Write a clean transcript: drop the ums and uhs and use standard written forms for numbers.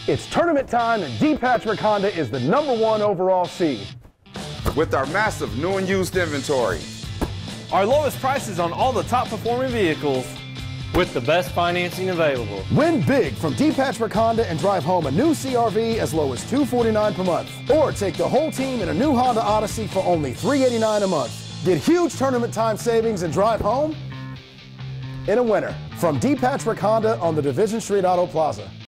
It's tournament time and D. Patrick Honda is the #1 overall seed. With our massive new and used inventory. Our lowest prices on all the top performing vehicles. With the best financing available. Win big from D. Patrick Honda and drive home a new CR-V as low as $249 per month. Or take the whole team in a new Honda Odyssey for only $389 a month. Get huge tournament time savings and drive home in a winner from D. Patrick Honda on the Division Street Auto Plaza.